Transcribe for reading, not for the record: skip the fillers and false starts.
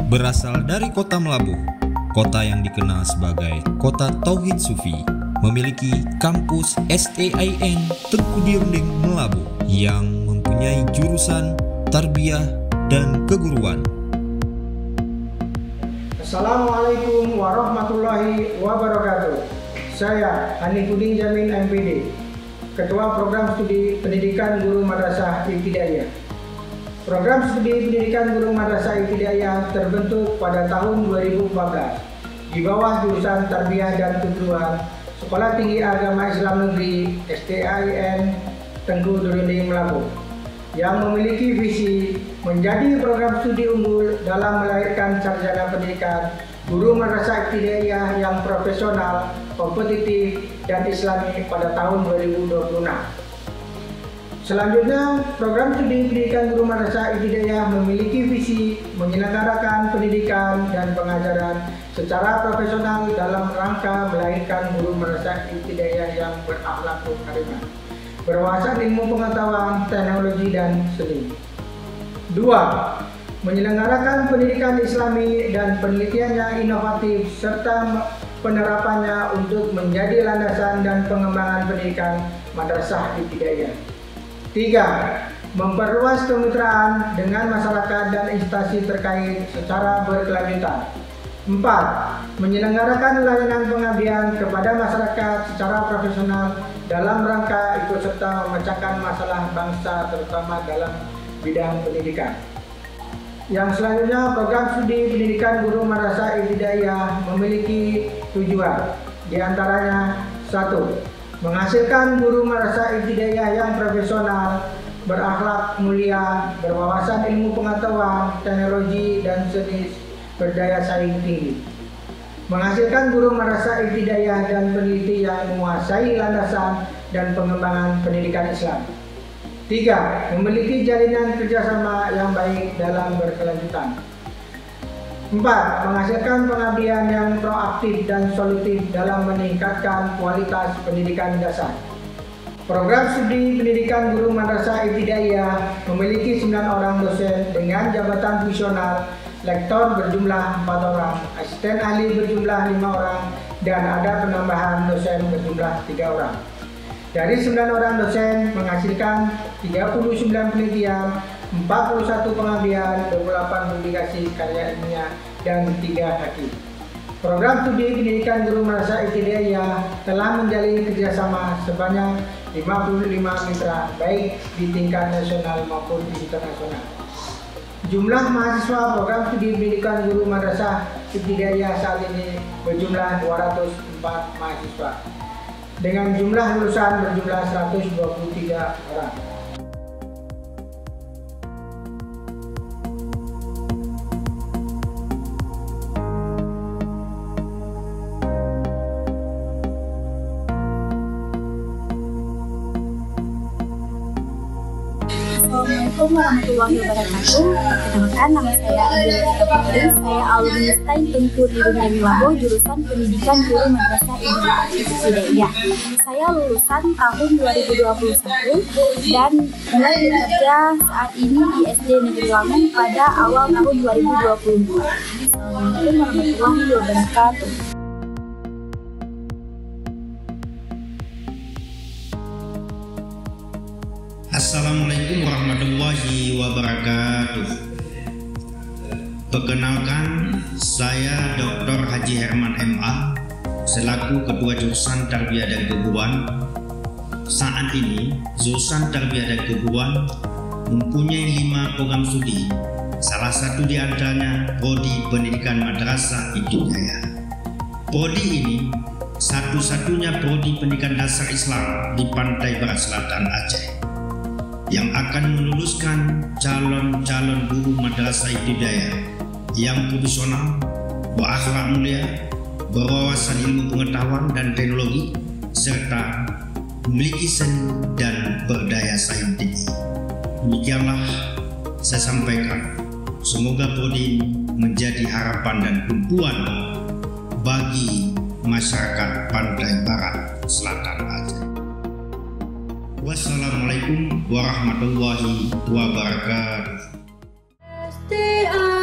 Berasal dari kota Melabuh, kota yang dikenal sebagai kota Tauhid Sufi, memiliki kampus STIN Tengku Dirunding Melabuh yang mempunyai jurusan tarbiyah dan keguruan. Assalamualaikum warahmatullahi wabarakatuh. Saya Hanifuddin Jamin MPD, Ketua Program Studi Pendidikan Guru Madrasah Ibtidaiyah. Program Studi Pendidikan Guru Madrasah Ibtidaiyah terbentuk pada tahun 2014 di bawah jurusan Tarbiyah dan Keguruan Sekolah Tinggi Agama Islam Negeri STIN Tengku Dirunding Melabuh, yang memiliki visi menjadi program studi unggul dalam melahirkan sarjana pendidikan guru madrasah ibtidaiyah yang profesional, kompetitif, dan islami pada tahun 2026. Selanjutnya, program studi pendidikan guru madrasah ibtidaiyah memiliki visi menyelenggarakan pendidikan dan pengajaran secara profesional dalam rangka melahirkan guru madrasah ibtidaiyah yang berakhlak karimah, berwawasan ilmu pengetahuan, teknologi, dan seni. 2. Menyelenggarakan pendidikan islami dan penelitiannya inovatif serta penerapannya untuk menjadi landasan dan pengembangan pendidikan madrasah ibtidaiyah. 3. Memperluas kemitraan dengan masyarakat dan instansi terkait secara berkelanjutan. 4. Menyelenggarakan layanan pengabdian kepada masyarakat secara profesional dalam rangka ikut serta memecahkan masalah bangsa terutama dalam bidang pendidikan. Yang selanjutnya, program studi pendidikan guru madrasah ibtidaiyah memiliki tujuan, diantaranya 1. Menghasilkan guru madrasah ibtidaiyah yang profesional, berakhlak mulia, berwawasan ilmu pengetahuan, teknologi, dan seni, berdaya saing tinggi. Menghasilkan guru madrasah ibtidaiyah dan peneliti yang menguasai landasan dan pengembangan pendidikan Islam. 3. Memiliki jalinan kerjasama yang baik dalam berkelanjutan. 4. Menghasilkan pengabdian yang proaktif dan solutif dalam meningkatkan kualitas pendidikan dasar. Program studi pendidikan guru madrasah ibtidaiyah memiliki 9 orang dosen dengan jabatan fungsional, lektor berjumlah 4 orang, asisten ahli berjumlah 5 orang, dan ada penambahan dosen berjumlah 3 orang. Dari 9 orang dosen menghasilkan 39 penelitian, 41 pengabdian, 28 publikasi karya ilmiah, dan 3 hakim. Program studi pendidikan guru madrasah ibtidaiyah telah menjalin kerjasama sebanyak 55 mitra baik di tingkat nasional maupun internasional. Jumlah mahasiswa program studi pendidikan guru madrasah ibtidaiyah saat ini berjumlah 204 mahasiswa, dengan jumlah lulusan berjumlah 123 orang. Assalamualaikum warahmatullahi wabarakatuh. Perkenalkan, nama saya Adelita Putri. Saya alumni STIN Tengku Dirunding Melabuh, jurusan Pendidikan Guru Madrasah Ibtidaiyah. Saya lulusan tahun 2021 dan mulai bekerja saat ini di SD Negeri Lamongan pada awal tahun 2022. Assalamualaikum warahmatullahi wabarakatuh. Assalamualaikum warahmatullahi wabarakatuh. Perkenalkan, saya Dr. Haji Herman MA selaku Ketua Jurusan Tarbiyah dan Keguruan. Saat ini, Jurusan Tarbiyah dan Keguruan mempunyai 5 program studi. Salah satu di antaranya Prodi Pendidikan Madrasah Ibtidaiyah. Prodi ini satu-satunya prodi pendidikan dasar Islam di pantai barat selatan Aceh yang akan meluluskan calon-calon guru madrasah ibtidaiyah yang profesional, berakhlak mulia, berwawasan ilmu pengetahuan dan teknologi, serta memiliki seni dan berdaya saing tinggi. Demikianlah saya sampaikan. Semoga prodi ini menjadi harapan dan tumpuan bagi masyarakat pantai barat selatan Aceh. Wassalamualaikum warahmatullahi wabarakatuh.